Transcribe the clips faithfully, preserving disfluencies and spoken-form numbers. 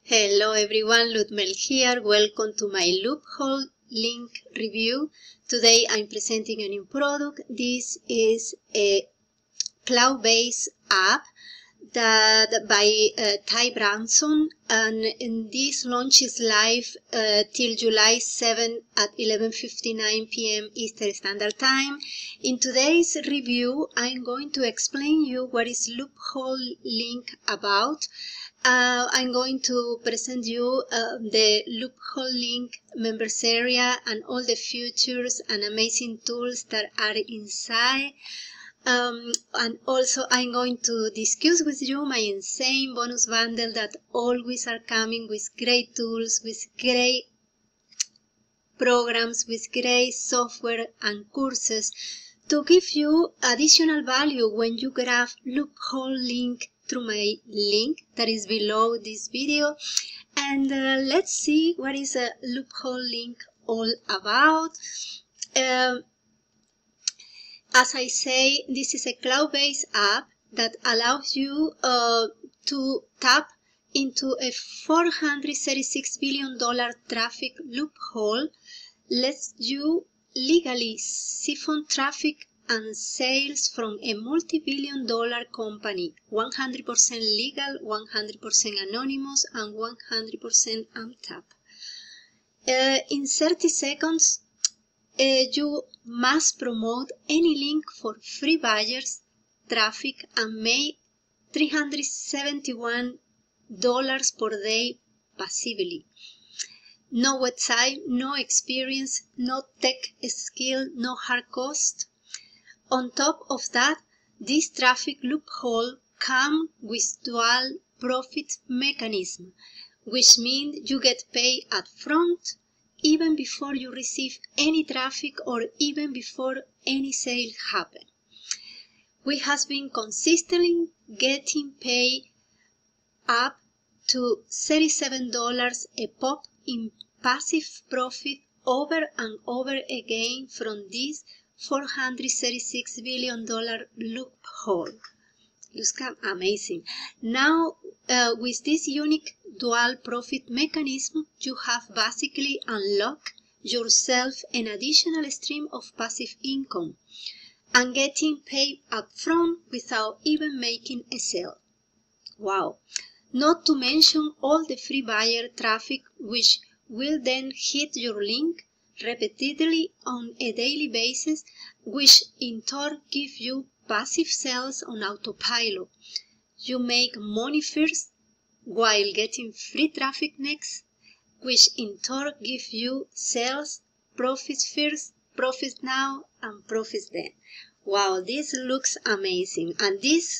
Hello everyone, Ludmel here. Welcome to my loophole link review. Today I'm presenting a new product. This is a cloud-based app that by uh, Ty Branson, and in this launch is live uh, till July seventh at eleven fifty-nine p m Eastern Standard Time. In today's review, I'm going to explain you what is loophole link about. Uh, I'm going to present you uh, the loophole link members area and all the features and amazing tools that are inside. Um, and also I'm going to discuss with you my insane bonus bundle that always are coming with great tools, with great programs, with great software and courses to give you additional value when you grab loophole link through my link that is below this video. And uh, let's see what is a loophole link all about. Um, as I say, this is a cloud-based app that allows you uh, to tap into a four hundred thirty-six billion dollars traffic loophole, lets you legally siphon traffic and sales from a multi-billion dollar company, one hundred percent legal, one hundred percent anonymous, and one hundred percent untapped. Uh, in thirty seconds, uh, you must promote any link for free buyers, traffic, and make three hundred seventy-one dollars per day passively. No website, no experience, no tech skill, no hard cost. On top of that, this traffic loophole comes with dual profit mechanism, which means you get paid up front even before you receive any traffic or even before any sale happens. We have been consistently getting paid up to thirty-seven dollars a pop in passive profit over and over again from this four hundred thirty-six billion dollars loophole. Looks amazing. Now, uh, with this unique dual profit mechanism, you have basically unlocked yourself an additional stream of passive income and getting paid upfront without even making a sale. Wow! Not to mention all the free buyer traffic which will then hit your link repeatedly on a daily basis, which in turn give you passive sales on autopilot. You make money first while getting free traffic next, which in turn give you sales, profits first, profits now, and profits then. Wow, this looks amazing. And this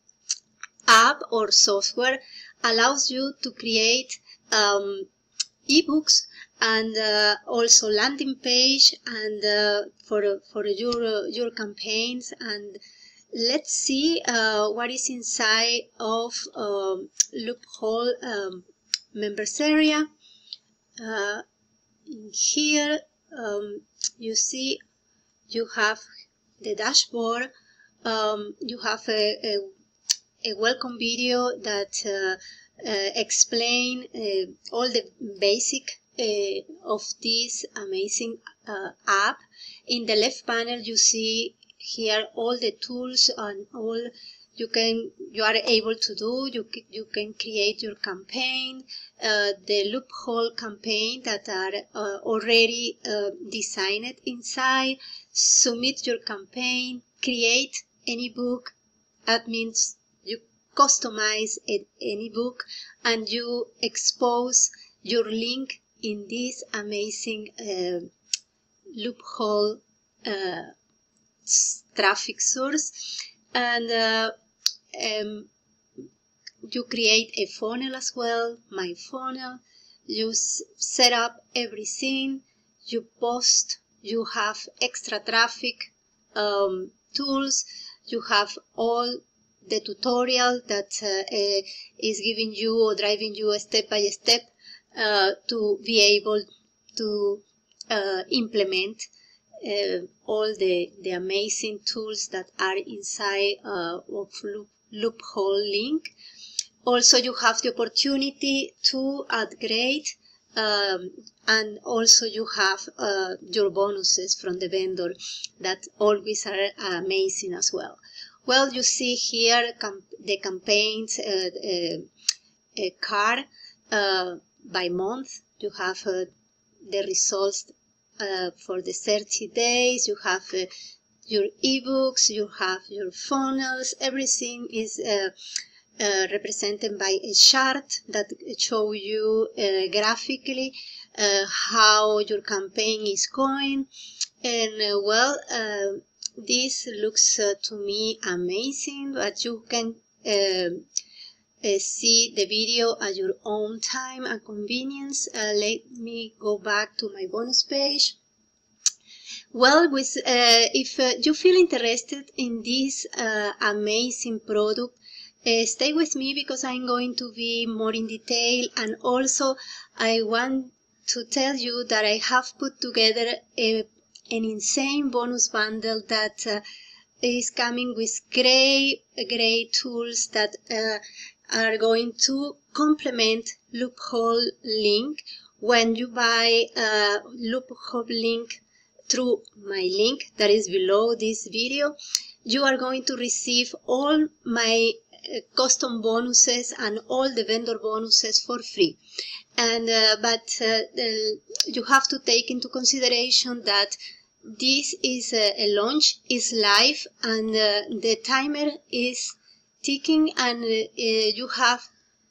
app or software allows you to create um, ebooks and uh, also landing page and uh, for for your uh, your campaigns. And let's see uh, what is inside of um, loophole um, members area. Uh, in here um, you see you have the dashboard. Um, you have a, a, a welcome video that uh, uh, explain uh, all the basic Uh, of this amazing uh, app. In the left panel you see here all the tools and all you can you are able to do. You, you can create your campaign, uh, the loophole campaign that are uh, already uh, designed inside, submit your campaign, create any book. That means you customize any book and you expose your link in this amazing uh, loophole uh, traffic source. And uh, um, you create a funnel as well, my funnel. You set up everything, you post, you have extra traffic um, tools, you have all the tutorial that uh, uh, is giving you or driving you step by step Uh, to be able to uh, implement uh, all the, the amazing tools that are inside uh, of loop, loophole link. Also, you have the opportunity to upgrade, um, and also you have uh, your bonuses from the vendor that always are amazing as well. Well, you see here com the campaigns uh, uh, uh, card uh, by month. You have uh, the results uh, for the thirty days. You have uh, your ebooks. You have your funnels. Everything is uh, uh, represented by a chart that show you uh, graphically uh, how your campaign is going. And uh, well, uh, this looks uh, to me amazing, but you can uh, uh, see the video at your own time and convenience. Uh, let me go back to my bonus page. Well, with uh, if uh, you feel interested in this uh, amazing product, uh, stay with me because I'm going to be more in detail, and also I want to tell you that I have put together a an insane bonus bundle that uh, is coming with great, great tools that uh, are going to complement Loophole Link. When you buy uh, Loophole Link through my link that is below this video, you are going to receive all my uh, custom bonuses and all the vendor bonuses for free. And uh, but uh, the, you have to take into consideration that this is a, a launch, is live, and uh, the timer is ticking, and uh, you have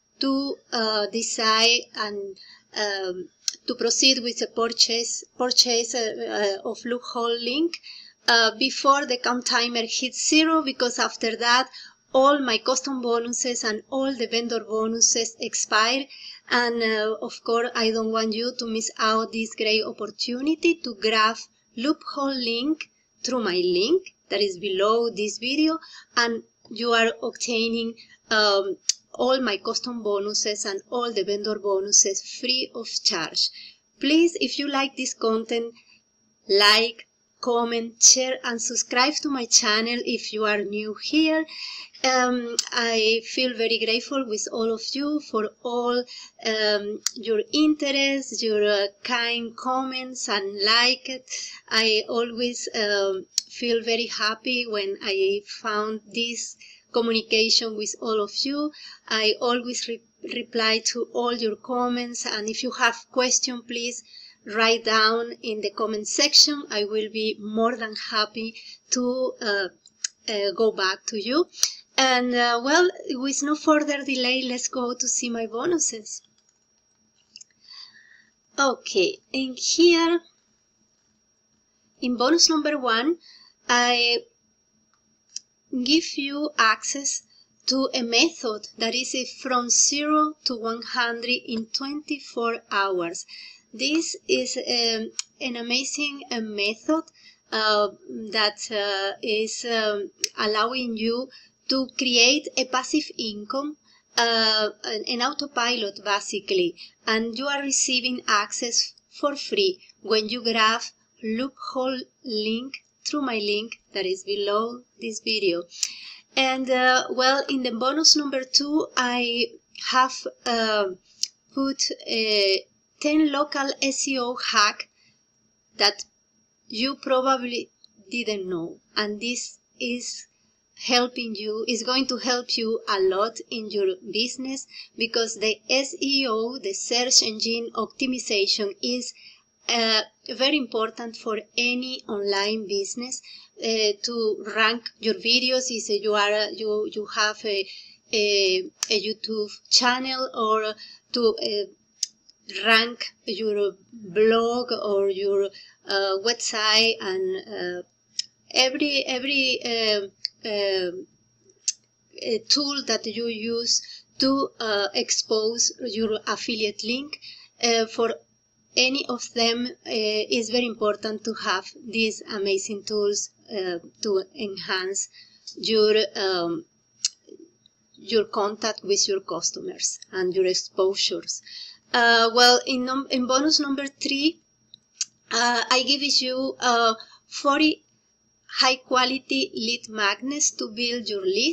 to uh, decide and um, to proceed with the purchase purchase uh, uh, of Loophole Link uh, before the count timer hits zero, because after that all my custom bonuses and all the vendor bonuses expire. And uh, of course, I don't want you to miss out this great opportunity to grab Loophole Link through my link that is below this video, and you are obtaining um, all my custom bonuses and all the vendor bonuses free of charge. Please, if you like this content, like, comment, share, and subscribe to my channel if you are new here. Um, I feel very grateful with all of you for all um, your interest, your uh, kind comments and like it. I always um, feel very happy when I found this communication with all of you. I always re reply to all your comments, and if you have questions, please write down in the comment section. I will be more than happy to uh, uh, go back to you. And uh, well, with no further delay, let's go to see my bonuses. Okay, in here, in bonus number one, I give you access to a method that is from zero to one hundred in twenty-four hours. This is um, an amazing uh, method uh, that uh, is um, allowing you to create a passive income, uh, an autopilot basically, and you are receiving access for free when you grab Loophole Link through my link that is below this video. And uh, well, in the bonus number two, I have uh, put a ten local S E O hack that you probably didn't know, and this is helping you, is going to help you a lot in your business, because the S E O, the search engine optimization, is uh, very important for any online business uh, to rank your videos. If you are you you have a a, a YouTube channel, or to uh, rank your blog or your uh, website, and uh, every every uh, uh, a tool that you use to uh, expose your affiliate link. Uh, for any of them, uh, is very important to have these amazing tools uh, to enhance your um, your contact with your customers and your exposures. Uh, well, in, num in bonus number three, uh, I give you uh, forty high quality lead magnets to build your list.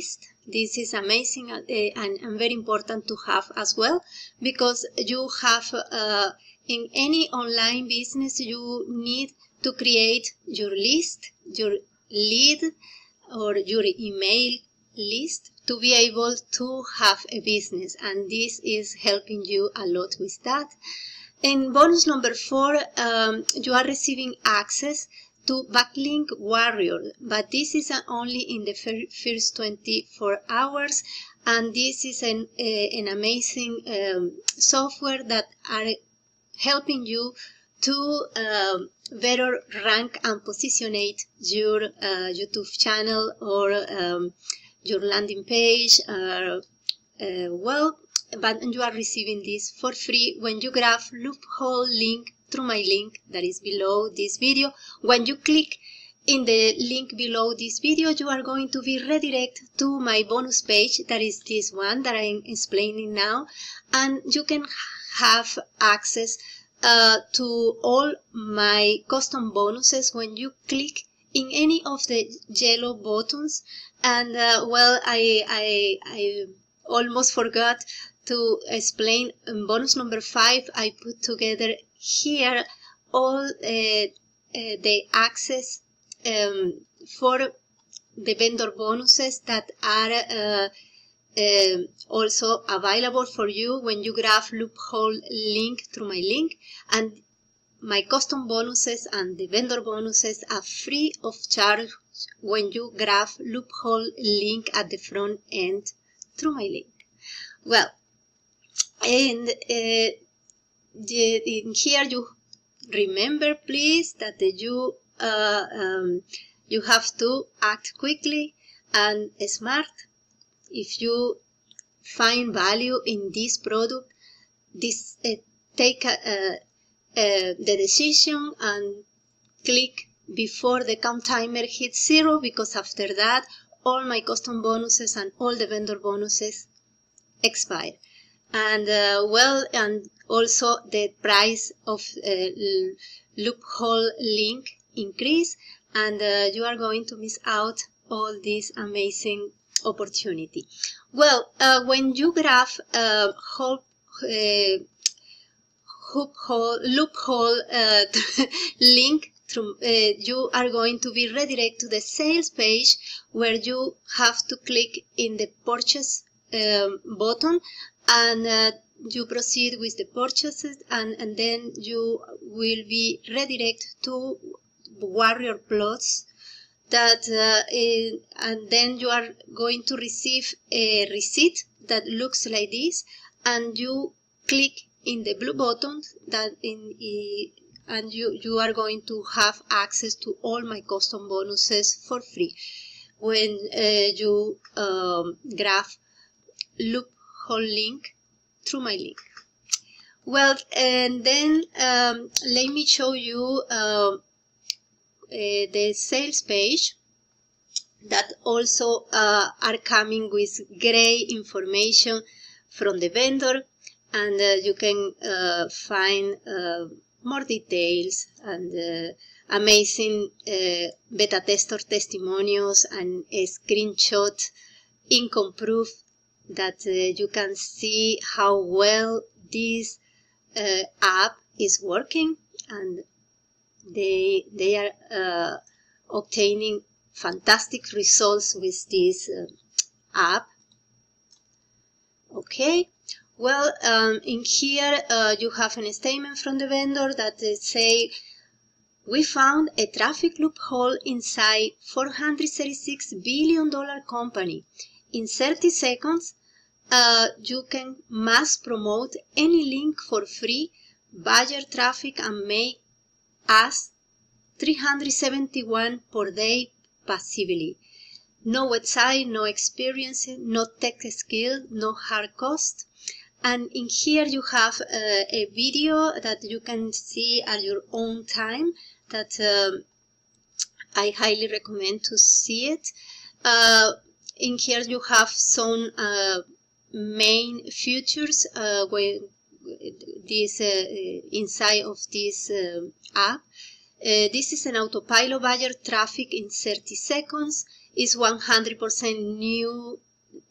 This is amazing uh, and, and very important to have as well, because you have uh, in any online business you need to create your list, your lead or your email list to be able to have a business, and this is helping you a lot with that. And bonus number four, um, you are receiving access to Backlink Warrior, but this is only in the first twenty-four hours, and this is an, uh, an amazing um, software that are helping you to uh, better rank and positionate your uh, YouTube channel or um, your landing page. Uh, uh, well, but you are receiving this for free when you grab loophole link through my link that is below this video. When you click in the link below this video, you are going to be redirected to my bonus page, that is this one that I'm explaining now, and you can have access uh, to all my custom bonuses when you click in any of the yellow buttons. And uh, well, I, I, I almost forgot to explain in bonus number five. I put together here all uh, uh, the access um, for the vendor bonuses that are uh, uh, also available for you when you grab loophole link through my link. And my custom bonuses and the vendor bonuses are free of charge when you grab loophole link at the front end through my link. Well, and uh, the, in here you remember please that the, you uh, um, you have to act quickly and smart. If you find value in this product, this uh, take a, uh, uh, the decision and click before the count timer hits zero, because after that all my custom bonuses and all the vendor bonuses expire. And uh, well, and also the price of uh, loophole link increase, and uh, you are going to miss out all this amazing opportunity. Well, uh, when you grab uh, whole, uh, hoophole, loophole uh, link through, uh, you are going to be redirected to the sales page, where you have to click in the purchase um, button, and uh, you proceed with the purchases, and, and then you will be redirected to Warrior Plus, that uh, is, and then you are going to receive a receipt that looks like this, and you click in the blue button that in, in and you, you are going to have access to all my custom bonuses for free when uh, you um, grab loophole link through my link. Well, and then um, let me show you uh, uh, the sales page that also uh, are coming with great information from the vendor, and uh, you can uh, find uh, more details and uh, amazing uh, beta tester testimonials and a screenshot income proof that uh, you can see how well this uh, app is working, and they they are uh, obtaining fantastic results with this uh, app. Okay. Well, um, in here uh, you have a statement from the vendor that uh, say, we found a traffic loophole inside four hundred thirty-six billion dollar company. In thirty seconds, uh, you can mass promote any link for free, buyer traffic, and make us three hundred seventy-one per day passively. No website, no experience, no tech skill, no hard cost. And in here you have uh, a video that you can see at your own time that um, I highly recommend to see it. Uh, in here you have some uh, main features uh, where this uh, inside of this uh, app. Uh, this is an autopilot buyer traffic in thirty seconds. Is one hundred percent new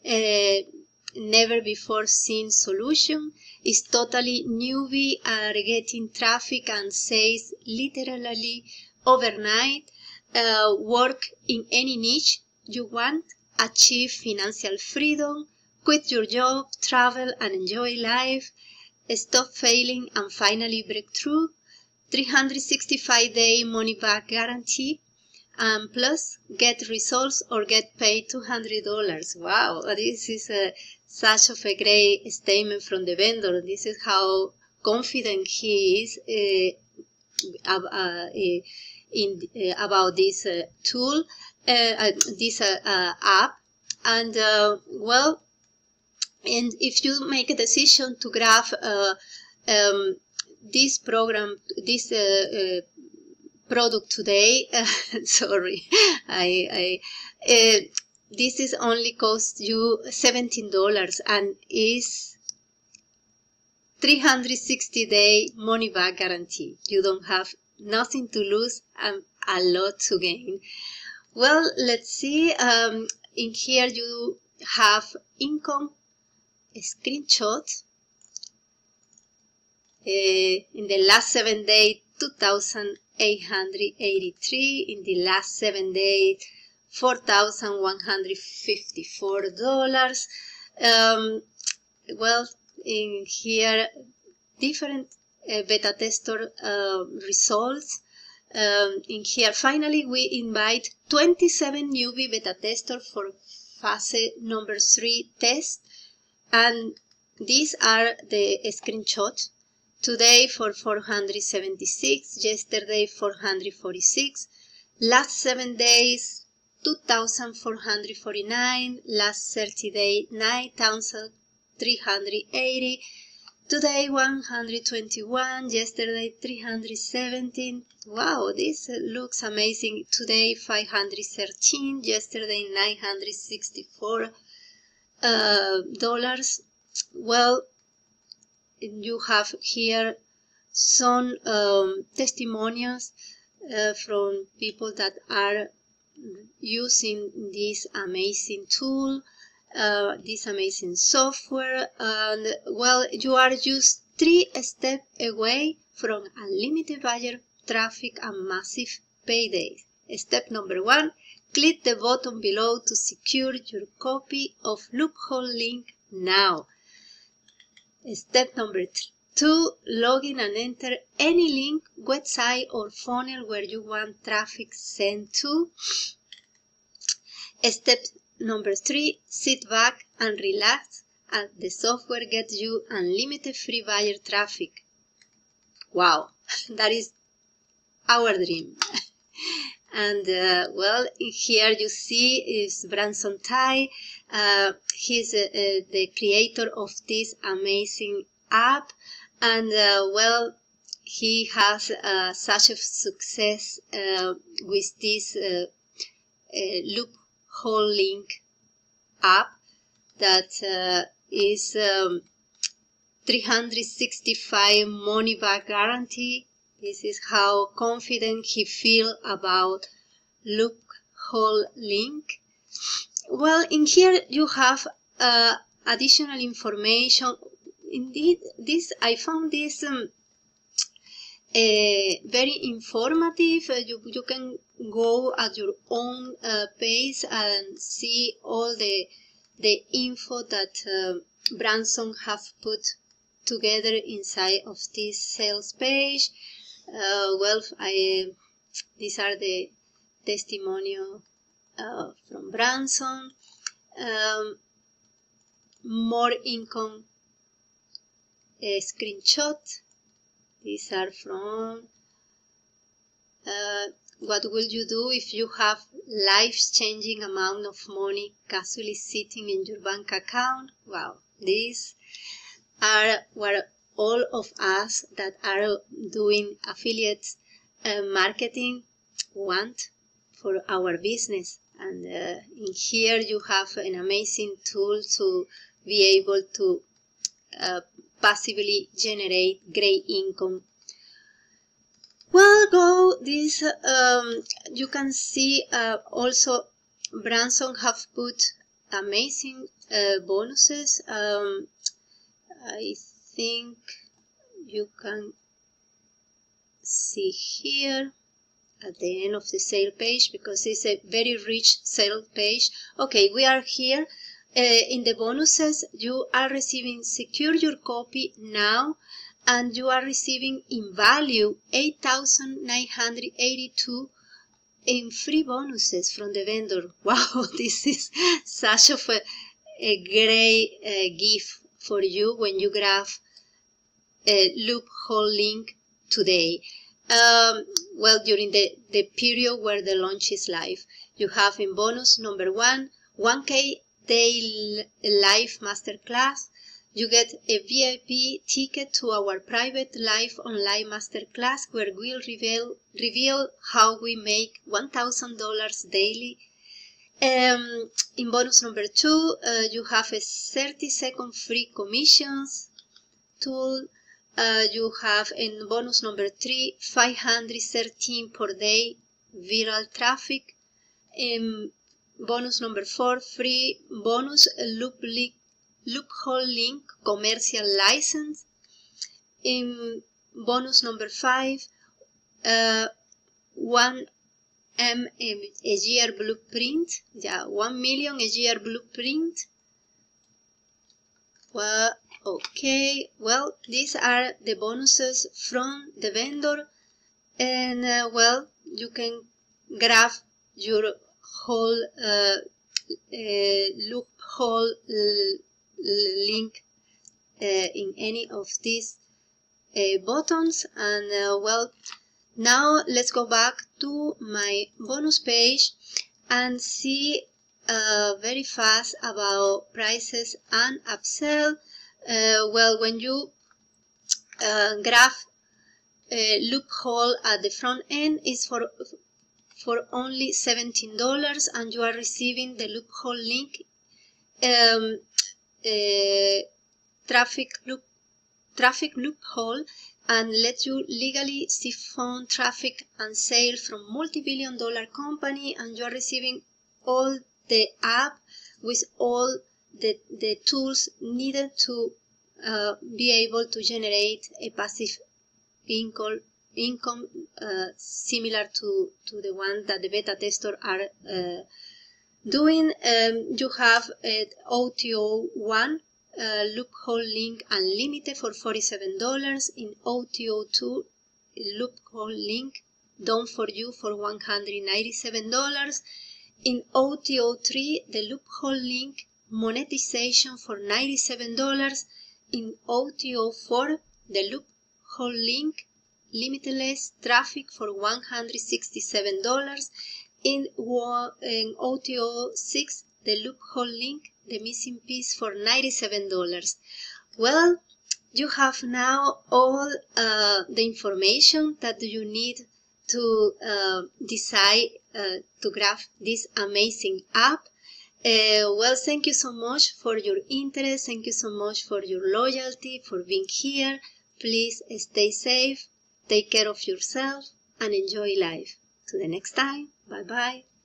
uh, never before seen solution. It's totally newbie are getting traffic and sales literally overnight. Uh, work in any niche you want, achieve financial freedom, quit your job, travel and enjoy life, stop failing and finally break through, three hundred sixty-five day money back guarantee, and plus get results or get paid two hundred dollars. Wow, this is a, such of a great statement from the vendor. This is how confident he is uh, uh, uh, in uh, about this uh, tool, uh, uh, this uh, uh, app. And uh, well, and if you make a decision to grab uh, um, this program, this uh, uh, product today, uh, sorry, I, I uh, this is only cost you seventeen dollars and is three hundred sixty day money back guarantee. You don't have nothing to lose and a lot to gain. Well, let's see. Um, in here you have income screenshot. Uh, in the last seven days, two thousand eight hundred eighty-three. In the last seven days, four thousand one hundred fifty-four dollars. Um, well, in here, different uh, beta tester uh, results. Um, in here, finally, we invite twenty-seven newbie beta testers for phase number three test. And these are the screenshots. Today for four hundred seventy-six, yesterday four hundred forty-six, last seven days two thousand four hundred forty-nine, last thirty days nine thousand three hundred eighty, today one hundred twenty-one, yesterday three hundred seventeen. Wow, this looks amazing. Today five hundred thirteen, yesterday nine hundred sixty-four uh, dollars. Well, you have here some um, testimonials uh, from people that are using this amazing tool, uh, this amazing software, and well, you are just three steps away from unlimited buyer traffic and massive paydays. Step number one, click the button below to secure your copy of Loophole Link now. Step number two, log in and enter any link, website or funnel where you want traffic sent to. Step number three, sit back and relax as the software gets you unlimited free buyer traffic. Wow, that is our dream. And uh, well, here you see is Branson Tai. Uh, he's uh, uh, the creator of this amazing app, and uh, well, he has uh, such a success uh, with this uh, uh, Loophole Link app that uh, is um, three hundred sixty-five money back guarantee. This is how confident he feels about Loophole Link. Well, in here you have uh, additional information. Indeed, this I found this um, uh, very informative. Uh, you, you can go at your own uh, pace and see all the the info that uh, Branson have put together inside of this sales page. Uh, well, I, these are the testimonial uh, from Branson. Um, more income uh, screenshot. These are from uh, what will you do if you have life-changing amount of money casually sitting in your bank account. Wow, these are what all of us that are doing affiliate uh, marketing want for our business. And uh, in here you have an amazing tool to be able to uh, passively generate great income. Well, go this um, you can see uh, also Branson have put amazing uh, bonuses. Um, I think you can see here at the end of the sale page, because it's a very rich sale page. Okay, we are here. Uh, in the bonuses, you are receiving secure your copy now, and you are receiving in value eight thousand nine hundred eighty-two in free bonuses from the vendor. Wow, this is such of a, a great uh, gift for you when you grab a loophole link today. Um, well, during the, the period where the launch is live, you have in bonus number one, one K day live masterclass. You get a V I P ticket to our private live online masterclass, where we'll reveal, reveal how we make one thousand dollars daily. Um, in bonus number two, uh, you have a thirty second free commissions tool. Uh, you have in bonus number three, five hundred thirteen per day viral traffic. In bonus number four, free bonus loop link, loophole link commercial license. In bonus number five, uh, one M a year blueprint. Yeah, one million a year blueprint. Well, okay, well, these are the bonuses from the vendor, and uh, well, you can grab your whole uh, uh, loophole link uh, in any of these uh, buttons. And uh, well, now let's go back to my bonus page and see Uh, very fast about prices and upsell. Uh, well, when you uh, grab a loophole at the front end, is for for only seventeen dollars, and you are receiving the loophole link, um, uh, traffic loop traffic loophole, and let you legally siphon traffic and sale from multi-billion dollar company, and you are receiving all the app with all the, the tools needed to uh, be able to generate a passive income, income uh, similar to, to the one that the beta testers are uh, doing. Um, you have an O T O one uh, loophole link unlimited for forty-seven dollars. In O T O two loophole link done for you for one hundred ninety-seven dollars. In O T O three, the loophole link monetization for ninety-seven dollars. In O T O four, the loophole link limitless traffic for one hundred sixty-seven dollars. In, in O T O six, the loophole link, the missing piece, for ninety-seven dollars. Well, you have now all uh, the information that you need to uh, decide uh, to grab this amazing app. Uh, well, thank you so much for your interest. Thank you so much for your loyalty, for being here. Please stay safe, take care of yourself, and enjoy life. To the next time. Bye bye.